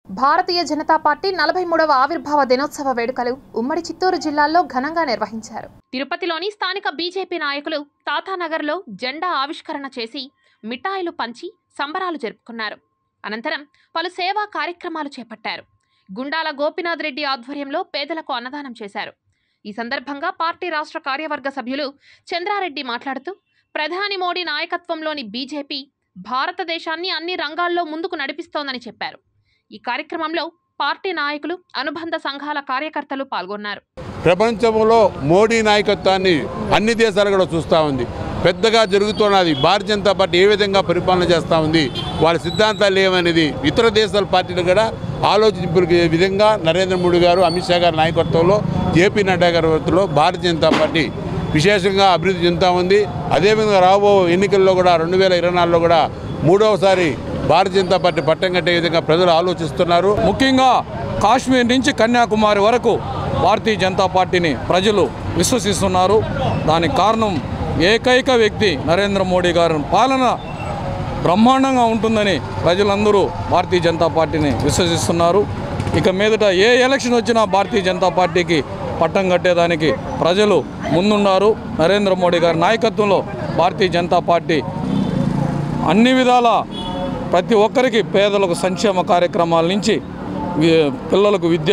Bharatiya Janata party 43వ ఆవిర్భావ దినోత్సవ వేడుకలు ఉమ్మడి చిత్తూరు జిల్లాలో ఘనంగా నిర్వహించారు. తిరుపతిలోని స్థానిక బీజేపీ నాయకులు తాతానగర్లో జెండా ఆవిష్కరణ చేసి మిఠాయిలు పంచి సంబరాలు జరుపుకున్నారు. అనంతరం పలు సేవా కార్యక్రమాలు చేపట్టారు. గుండాల గోపీనాథ్ రెడ్డి ఆధ్వర్యంలో పేదలకు అన్నదానం చేశారు. ఈ సందర్భంగా పార్టీ రాష్ట్ర కార్యవర్గ సభ్యులు చంద్రారెడ్డి మాట్లాడుతూ, ప్రధాని మోడీ నాయకత్వంలోని బీజేపీ భారతదేశాన్ని అన్ని రంగాల్లో ముందుకు నడిపిస్తోందని చెప్పారు. ఈ కార్యక్రమంలో పార్టీ నాయకులు, అనుబంధ సంఘాల కార్యకర్తలు పాల్గొన్నారు. ప్రపంచంలో మోడీ నాయకత్వాన్ని అన్ని దేశాలు కూడా చూస్తూ ఉంది. పెద్దగా జరుగుతున్నది. భారతీయ జనతా పార్టీ ఏ విధంగా పరిపాలన చేస్తూ ఉంది, వాళ్ళ సిద్ధాంతాలు ఏమనేది ఇతర దేశాల పార్టీలు కూడా ఆలోచించే విధంగా నరేంద్ర మోడీ గారు, అమిత్ షా గారి నాయకత్వంలో, జేపీ నడ్డా గారి నేతృత్వంలో భారతీయ జనతా పార్టీ విశేషంగా అభివృద్ధి చెందుతూ ఉంది. అదేవిధంగా రాబో ఎన్నికల్లో కూడా 2024లో కూడా మూడవసారి భారతీయ జనతా పార్టీ పట్టం కట్టే విధంగా ప్రజలు ఆలోచిస్తున్నారు. ముఖ్యంగా కాశ్మీర్ నుంచి కన్యాకుమారి వరకు భారతీయ జనతా పార్టీని ప్రజలు విశ్వసిస్తున్నారు. దానికి కారణం ఏకైక వ్యక్తి నరేంద్ర మోడీ గారి పాలన బ్రహ్మాండంగా ఉంటుందని ప్రజలందరూ భారతీయ జనతా పార్టీని విశ్వసిస్తున్నారు. ఇక మీదట ఏ ఎలక్షన్ వచ్చినా భారతీయ జనతా పార్టీకి పట్టం కట్టేదానికి ప్రజలు ముందున్నారు. నరేంద్ర మోడీ గారి నాయకత్వంలో భారతీయ జనతా పార్టీ అన్ని విధాల ప్రతి ఒక్కరికి, పేదలకు సంక్షేమ కార్యక్రమాల నుంచి పిల్లలకు విద్య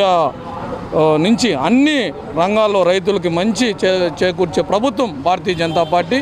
నుంచి అన్ని రంగాల్లో రైతులకి మంచి చేకూర్చే ప్రభుత్వం భారతీయ జనతా పార్టీ.